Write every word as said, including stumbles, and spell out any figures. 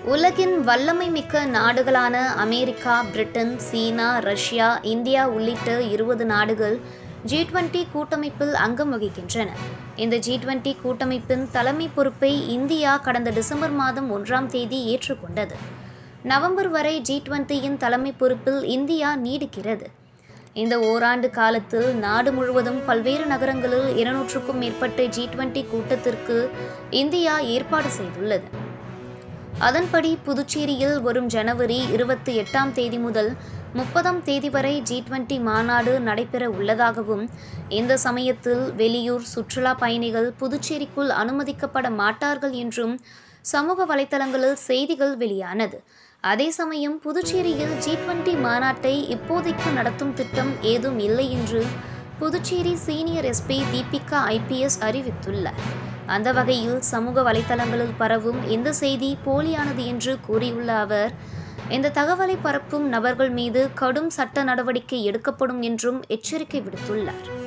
உலகின் வல்லமை மிக்க நாடுகளான America, Britain, China, Russia, India உள்ளிட்ட இருபது நாடுகள் ஜி டுவெண்டி கூட்டமைப்பில் அங்கம் வகிக்கின்றன. இந்த ஜி டுவெண்டி கூட்டமைப்பின் தலைமை பொறுப்பை இந்தியா கடந்த டிசம்பர் மாதம் ஒன்றாம் தேதி ஏற்றுக்கொண்டது. நவம்பர் வரை ஜி டுவெண்டியின் தலைமை பொறுப்பில் இந்தியா நீடிக்கிறது. இந்த ஓராண்டு காலத்தில் நாடு முழுவதும் பல்வேறு நகரங்களில் இருநூற்றுக்கும் மேற்பட்ட ஜி டுவெண்டி கூட்டத்திற்கு இந்தியா ஏற்பாடு செய்துள்ளது. அதன்படி புதுச்சேரியில் வரும் ஜனவரி இருபத்தி எட்டாம் தேதி முதல் முப்பதாம் தேதி வரை ஜி டுவெண்டி மாநாடு நடைபெற உள்ளதாகவும், இந்த சமயத்தில் வெளியூர் சுற்றுலா பயணிகள் புதுச்சேரிக்குள் அனுமதிக்கப்பட மாட்டார்கள் என்றும் சமூக வலைதளங்களில் செய்திகள் வெளியானது. அதே சமயம் புதுச்சேரியில் ஜி டுவெண்டி மாநாட்டை இப்போதைக்கு நடத்தும் திட்டம் ஏதும் இல்லை என்று Puducherry senior SP Deepika IPS அறிவித்துள்ளார். அந்த வகையில் சமூக வலைதளங்களில் பரவும் இந்த செய்தி போலியானது என்று கூறியுள்ள அவர், இந்த தகவலை பரப்பும் நபர்கள் மீது கடும் சட்ட நடவடிக்கை எடுக்கப்படும் என்றும் எச்சரிக்கை விடுத்துள்ளார்.